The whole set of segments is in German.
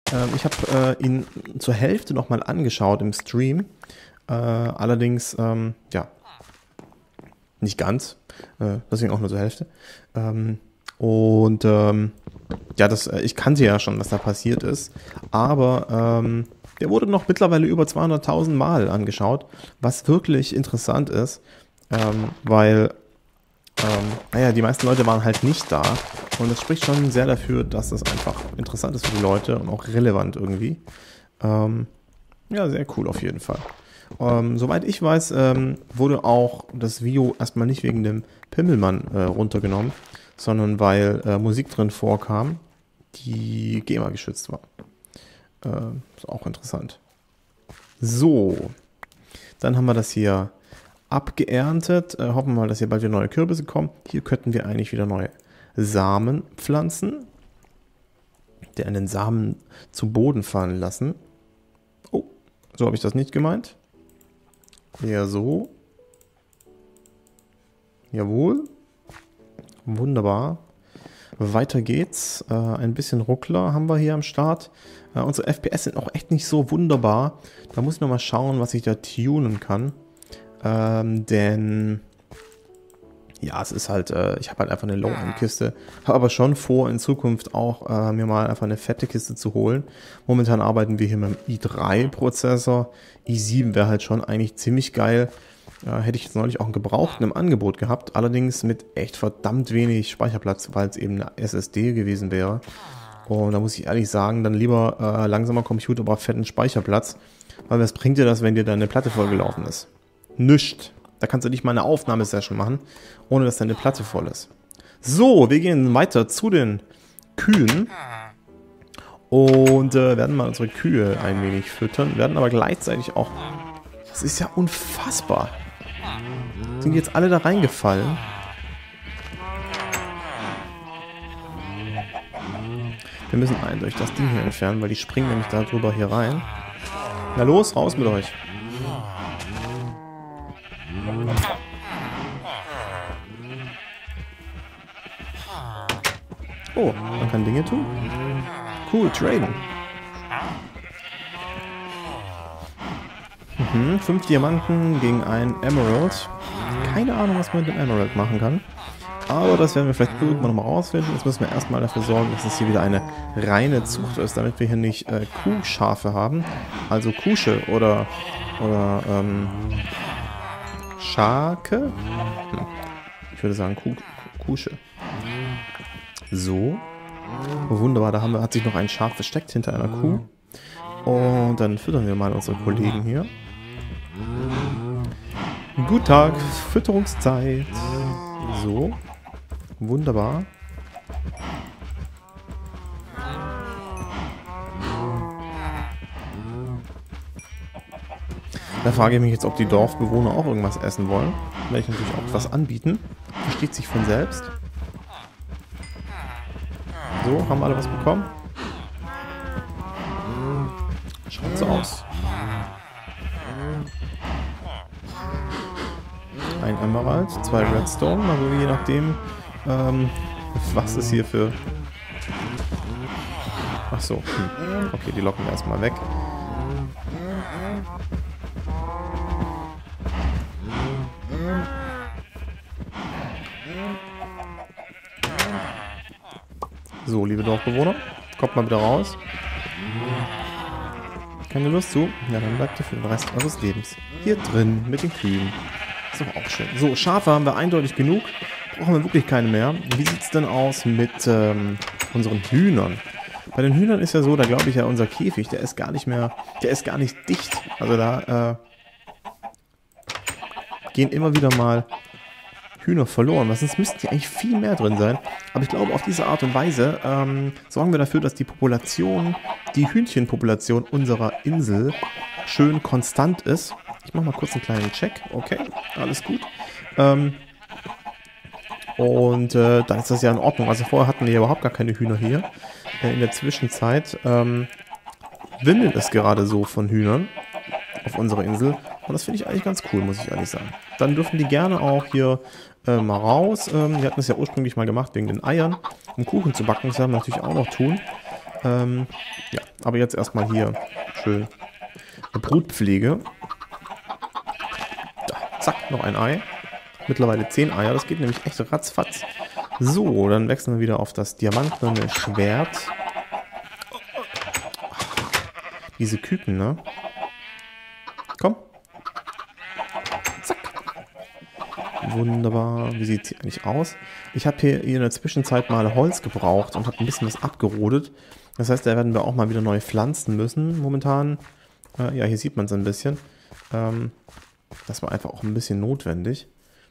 Ich habe ihn zur Hälfte nochmal angeschaut im Stream. Allerdings, ja, nicht ganz. Deswegen auch nur zur Hälfte. Ja, ich kannte ja schon, was da passiert ist. Aber der wurde noch mittlerweile über 200.000 Mal angeschaut. Was wirklich interessant ist. Weil naja, die meisten Leute waren halt nicht da. Und das spricht schon sehr dafür, dass das einfach interessant ist für die Leute und auch relevant irgendwie. Ja, sehr cool auf jeden Fall. Soweit ich weiß, wurde auch das Video erstmal nicht wegen dem Pimmelmann runtergenommen, sondern weil Musik drin vorkam, die GEMA geschützt war. Ist auch interessant. So, dann haben wir das hier abgeerntet. Hoffen wir mal, dass hier bald wieder neue Kürbisse kommen. Hier könnten wir eigentlich wieder neue Samen pflanzen. Der an den Samen zu Boden fallen lassen. Oh, so habe ich das nicht gemeint. Ja, so. Jawohl. Wunderbar. Weiter geht's. Ein bisschen Ruckler haben wir hier am Start. Unsere FPS sind auch echt nicht so wunderbar. Da muss ich nochmal schauen, was ich da tunen kann. Denn ja, es ist halt, ich habe halt einfach eine Low-End-Kiste, habe aber schon vor, in Zukunft auch mir mal einfach eine fette Kiste zu holen. Momentan arbeiten wir hier mit dem i3-Prozessor. i7 wäre halt schon eigentlich ziemlich geil. Hätte ich jetzt neulich auch einen gebrauchten im Angebot gehabt, allerdings mit echt verdammt wenig Speicherplatz, weil es eben eine SSD gewesen wäre. Und da muss ich ehrlich sagen, dann lieber langsamer Computer, aber fetten Speicherplatz. Weil was bringt dir das, wenn dir deine Platte vollgelaufen ist? Nischt. Da kannst du nicht mal eine Aufnahmesession machen, ohne dass deine Platte voll ist. So, wir gehen weiter zu den Kühen. Und werden mal unsere Kühe ein wenig füttern. Werden aber gleichzeitig auch... Das ist ja unfassbar. Sind jetzt alle da reingefallen? Wir müssen eindeutig das Ding hier entfernen, weil die springen nämlich da drüber hier rein. Na los, raus mit euch. Oh, man kann Dinge tun. Cool, traden. 5 Diamanten gegen ein Emerald. Keine Ahnung, was man mit dem Emerald machen kann. Aber das werden wir vielleicht irgendwann nochmal rausfinden. Jetzt müssen wir erstmal dafür sorgen, dass es hier wieder eine reine Zucht ist, damit wir hier nicht Kuhschafe haben. Also Kusche oder Schake. Ich würde sagen Kusche. So. Wunderbar, da hat sich noch ein Schaf versteckt hinter einer Kuh. Und dann füttern wir mal unsere Kollegen hier. Guten Tag, Fütterungszeit. So. Wunderbar. Da frage ich mich jetzt, ob die Dorfbewohner auch irgendwas essen wollen. Werde ich natürlich auch was anbieten. Versteht sich von selbst. So, haben alle was bekommen? Schaut so aus. Ein Emerald, 2 Redstone, also je nachdem, was ist hier für... Ach so, okay, die locken wir erstmal weg. So, liebe Dorfbewohner, kommt mal wieder raus. Keine Lust zu? Ja, dann bleibt ihr für den Rest eures Lebens hier drin mit den Kühen. Ist doch auch schön. So, Schafe haben wir eindeutig genug. Brauchen wir wirklich keine mehr. Wie sieht es denn aus mit unseren Hühnern? Bei den Hühnern ist ja so, da glaube ich ja, unser Käfig, der ist gar nicht mehr, der ist gar nicht dicht. Also da gehen immer wieder mal Hühner verloren. Sonst müssten die eigentlich viel mehr drin sein. Aber ich glaube, auf diese Art und Weise sorgen wir dafür, dass die Population, die Hühnchenpopulation unserer Insel schön konstant ist. Ich mache mal kurz einen kleinen Check. Okay, alles gut. Dann ist das ja in Ordnung. Also vorher hatten wir ja überhaupt gar keine Hühner hier. In der Zwischenzeit wimmelt es gerade so von Hühnern auf unserer Insel. Und das finde ich eigentlich ganz cool, muss ich ehrlich sagen. Dann dürfen die gerne auch hier mal raus. Wir hatten es ja ursprünglich mal gemacht wegen den Eiern, um Kuchen zu backen. Das werden wir natürlich auch noch tun. Ja, aber jetzt erstmal hier schön Brutpflege. Da, zack, noch ein Ei. Mittlerweile 10 Eier, das geht nämlich echt ratzfatz. So, dann wechseln wir wieder auf das diamantene Schwert. Diese Küken, ne? Komm. Zack. Wunderbar. Wie sieht es hier eigentlich aus? Ich habe hier in der Zwischenzeit mal Holz gebraucht und habe ein bisschen was abgerodet. Das heißt, da werden wir auch mal wieder neu pflanzen müssen momentan. Ja, hier sieht man es ein bisschen. Das war einfach auch ein bisschen notwendig.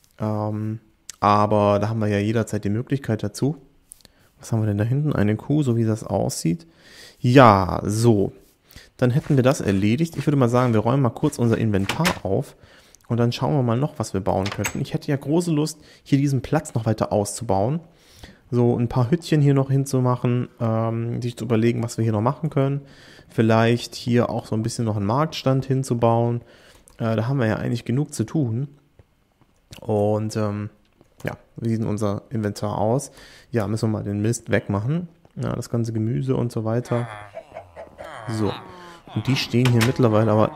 Aber da haben wir ja jederzeit die Möglichkeit dazu. Was haben wir denn da hinten? Eine Kuh, so wie das aussieht. Ja, so. Dann hätten wir das erledigt. Ich würde mal sagen, wir räumen mal kurz unser Inventar auf. Und dann schauen wir mal noch, was wir bauen könnten. Ich hätte ja große Lust, hier diesen Platz noch weiter auszubauen. So ein paar Hüttchen hier noch hinzumachen. Sich zu überlegen, was wir hier noch machen können. Vielleicht hier auch so ein bisschen noch einen Marktstand hinzubauen. Da haben wir ja eigentlich genug zu tun. Und ja, wie sieht denn unser Inventar aus? Ja, müssen wir mal den Mist wegmachen. Ja, das ganze Gemüse und so weiter. So. Und die stehen hier mittlerweile aber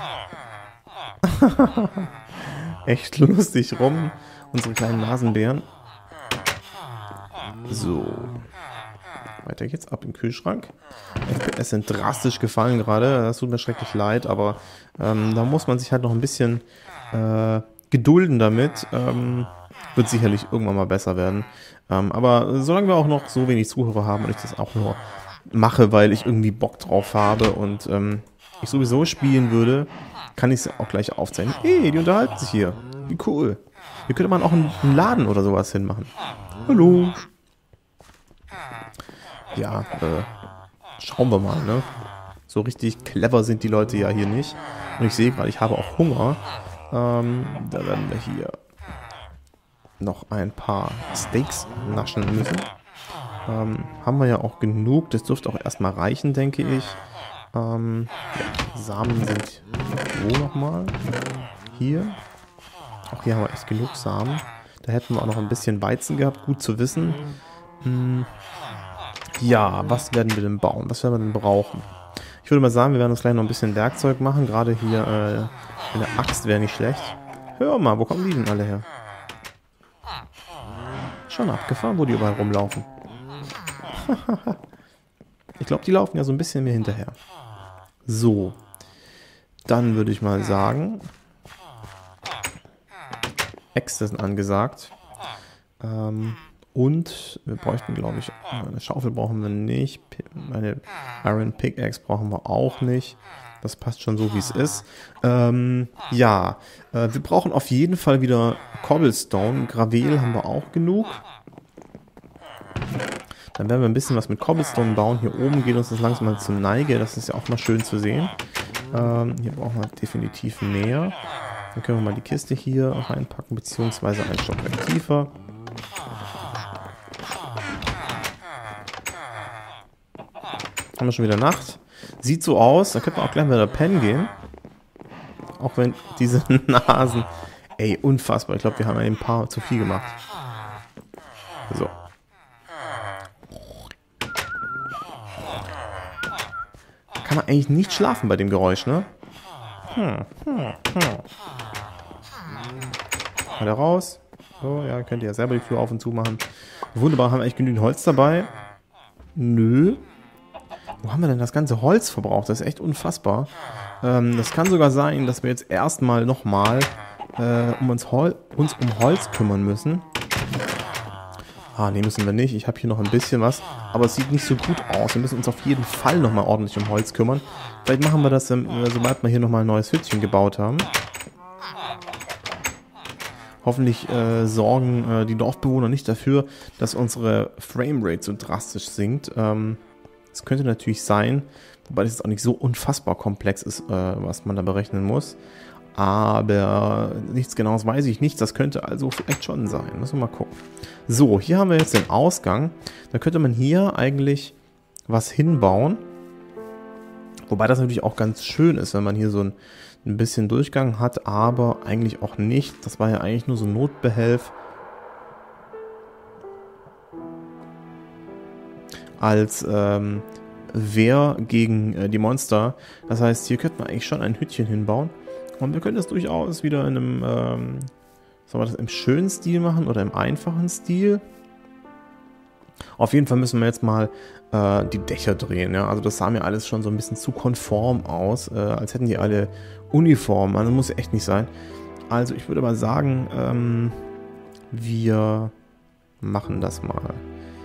echt lustig rum. Unsere kleinen Nasenbären. So. Weiter geht's, ab im Kühlschrank. FPS sind drastisch gefallen gerade. Das tut mir schrecklich leid, aber da muss man sich halt noch ein bisschen gedulden damit. Wird sicherlich irgendwann mal besser werden. Aber solange wir auch noch so wenig Zuhörer haben und ich das auch nur mache, weil ich irgendwie Bock drauf habe und ich sowieso spielen würde, kann ich es auch gleich aufzeichnen. Hey, die unterhalten sich hier. Wie cool. Hier könnte man auch einen Laden oder sowas hinmachen. Hallo. Ja, schauen wir mal, ne? So richtig clever sind die Leute ja hier nicht. Und ich sehe gerade, ich habe auch Hunger. Da werden wir hier noch ein paar Steaks naschen müssen. Haben wir ja auch genug. Das dürfte auch erstmal reichen, denke ich. Ja, Samen sind wo nochmal? Hier. Auch hier haben wir echt genug Samen. Da hätten wir auch noch ein bisschen Weizen gehabt. Gut zu wissen. Ja, was werden wir denn bauen? Was werden wir denn brauchen? Ich würde mal sagen, wir werden uns gleich noch ein bisschen Werkzeug machen. Gerade hier eine Axt wäre nicht schlecht. Hör mal, wo kommen die denn alle her? Schon abgefahren, wo die überall rumlaufen. Ich glaube, die laufen ja so ein bisschen mir hinterher. So. Dann würde ich mal sagen, Äxte sind angesagt. Und wir bräuchten, glaube ich, eine Schaufel brauchen wir nicht. Eine Iron Pickaxe brauchen wir auch nicht. Das passt schon so, wie es ist. Ja, wir brauchen auf jeden Fall wieder Cobblestone. Gravel haben wir auch genug. Dann werden wir ein bisschen was mit Cobblestone bauen. Hier oben geht uns das langsam mal zur Neige. Das ist ja auch mal schön zu sehen. Hier brauchen wir definitiv mehr. Dann können wir mal die Kiste hier reinpacken, beziehungsweise ein Stockwerk tiefer. Haben wir schon wieder Nacht. Sieht so aus, da könnte man auch gleich wieder pennen gehen. Auch wenn diese Nasen... Ey, unfassbar. Ich glaube, wir haben ein paar zu viel gemacht. So. Kann man eigentlich nicht schlafen bei dem Geräusch, ne? Mal da raus. So, ja, könnt ihr ja selber die Tür auf und zu machen. Wunderbar, haben wir eigentlich genügend Holz dabei? Nö. Wo haben wir denn das ganze Holz verbraucht? Das ist echt unfassbar. Das kann sogar sein, dass wir jetzt erstmal nochmal uns um Holz kümmern müssen. Ah, nee, müssen wir nicht. Ich habe hier noch ein bisschen was. Aber es sieht nicht so gut aus. Wir müssen uns auf jeden Fall nochmal ordentlich um Holz kümmern. Vielleicht machen wir das, sobald wir hier nochmal ein neues Hütchen gebaut haben. Hoffentlich sorgen die Dorfbewohner nicht dafür, dass unsere Framerate so drastisch sinkt. Das könnte natürlich sein, wobei das jetzt auch nicht so unfassbar komplex ist, was man da berechnen muss. Aber nichts Genaues weiß ich nicht. Das könnte also vielleicht schon sein. Müssen wir mal gucken. So, hier haben wir jetzt den Ausgang. Da könnte man hier eigentlich was hinbauen. Wobei das natürlich auch ganz schön ist, wenn man hier so ein bisschen Durchgang hat, aber eigentlich auch nicht. Das war ja eigentlich nur so ein Notbehelf. Als Wehr gegen die Monster. Das heißt, hier könnte man eigentlich schon ein Hütchen hinbauen. Und wir können das durchaus wieder in einem, sollen wir das im schönen Stil machen oder im einfachen Stil? Auf jeden Fall müssen wir jetzt mal die Dächer drehen. Ja? Also das sah mir alles schon so ein bisschen zu konform aus, als hätten die alle Uniformen. Also muss echt nicht sein. Also ich würde mal sagen, wir machen das mal.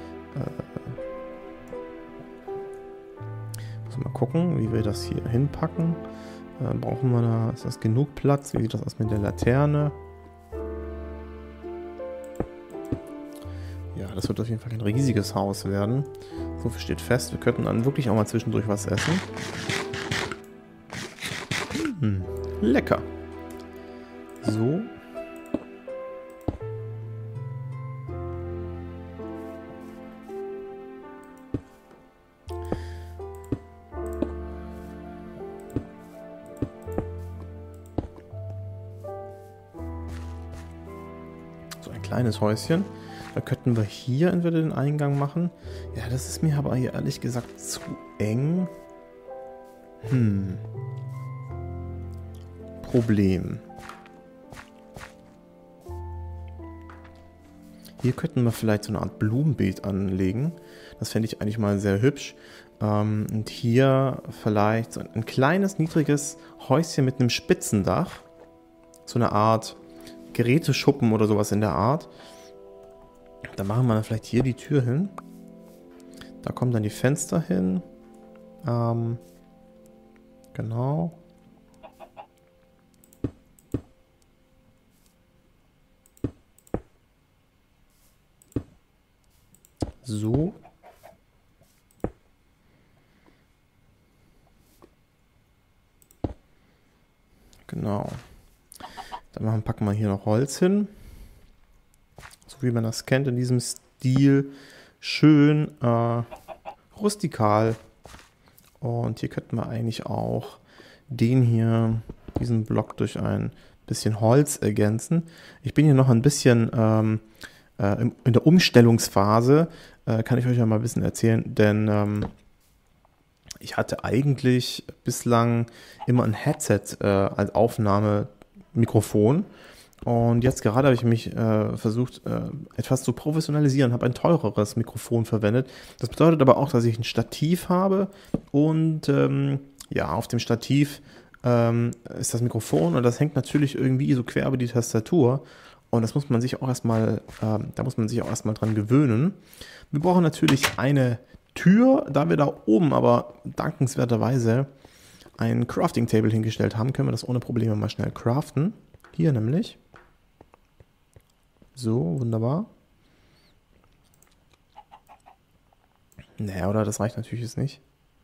Muss mal gucken, wie wir das hier hinpacken. Brauchen wir da, ist das genug Platz? Wie sieht das aus mit der Laterne? Ja, das wird auf jeden Fall ein riesiges Haus werden. So viel steht fest. Wir könnten dann wirklich auch mal zwischendurch was essen. Lecker. So. So ein kleines Häuschen. Da könnten wir hier entweder den Eingang machen. Ja, das ist mir aber hier ehrlich gesagt zu eng. Problem. Hier könnten wir vielleicht so eine Art Blumenbeet anlegen. Das fände ich eigentlich mal sehr hübsch. Und hier vielleicht so ein kleines, niedriges Häuschen mit einem Spitzendach. So eine Art Geräteschuppen oder sowas in der Art. Da machen wir vielleicht hier die Tür hin. Da kommen dann die Fenster hin. Genau. So. Genau. Dann packen wir hier noch Holz hin. So wie man das kennt in diesem Stil. Schön rustikal. Und hier könnten wir eigentlich auch diesen Block durch ein bisschen Holz ergänzen. Ich bin hier noch ein bisschen in der Umstellungsphase. Kann ich euch ja mal ein bisschen erzählen, denn ich hatte eigentlich bislang immer ein Headset als Aufnahmemikrofon. Und jetzt gerade habe ich mich versucht, etwas zu professionalisieren, habe ein teureres Mikrofon verwendet. Das bedeutet aber auch, dass ich ein Stativ habe und ja, auf dem Stativ ist das Mikrofon und das hängt natürlich irgendwie so quer über die Tastatur. Und das muss man sich auch erstmal, da muss man sich auch erstmal dran gewöhnen. Wir brauchen natürlich eine Tür, da wir da oben aber dankenswerterweise ein Crafting Table hingestellt haben, können wir das ohne Probleme mal schnell craften. Hier nämlich. So, wunderbar. Naja, oder? Das reicht natürlich jetzt nicht.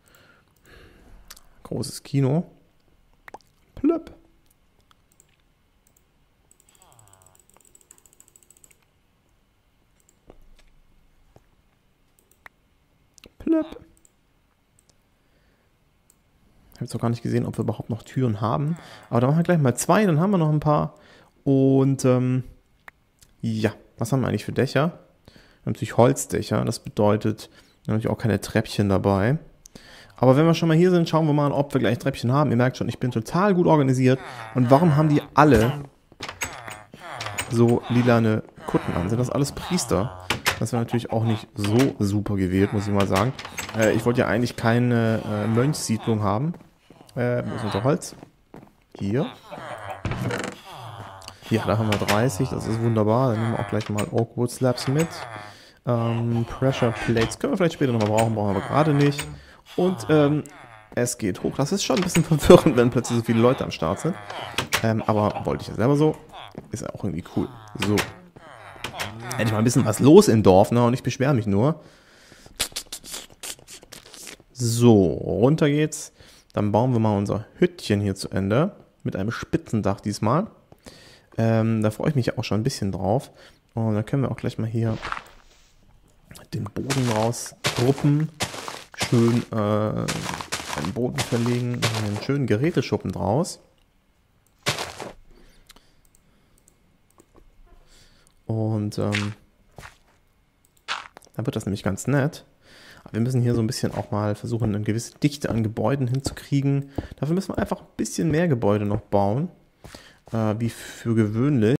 Großes Kino. Plöpp. Plöpp. Ich habe jetzt noch gar nicht gesehen, ob wir überhaupt noch Türen haben. Aber da machen wir gleich mal 2, dann haben wir noch ein paar. Und ja, was haben wir eigentlich für Dächer? Wir haben natürlich Holzdächer, das bedeutet natürlich auch keine Treppchen dabei. Aber wenn wir schon mal hier sind, schauen wir mal, ob wir gleich Treppchen haben. Ihr merkt schon, ich bin total gut organisiert. Und warum haben die alle so lilane Kutten an? Sind das alles Priester? Das wäre natürlich auch nicht so super gewählt, muss ich mal sagen. Ich wollte ja eigentlich keine Mönchssiedlung haben. Wo ist unser Holz? Hier. Ja, da haben wir 30, das ist wunderbar. Dann nehmen wir auch gleich mal Oakwood Slabs mit. Pressure Plates können wir vielleicht später nochmal brauchen wir aber gerade nicht. Und es geht hoch. Das ist schon ein bisschen verwirrend, wenn plötzlich so viele Leute am Start sind. Aber wollte ich ja selber so. Ist ja auch irgendwie cool. So. Endlich mal ein bisschen was los im Dorf, ne? Und ich beschwere mich nur. So, runter geht's. Dann bauen wir mal unser Hüttchen hier zu Ende. Mit einem Spitzendach diesmal. Da freue ich mich auch schon ein bisschen drauf. Und dann können wir auch gleich mal hier den Boden rausruppen. Schön einen Boden verlegen. Einen schönen Geräteschuppen draus. Und dann wird das nämlich ganz nett. Aber wir müssen hier so ein bisschen auch mal versuchen, eine gewisse Dichte an Gebäuden hinzukriegen. Dafür müssen wir einfach ein bisschen mehr Gebäude noch bauen, wie für gewöhnlich.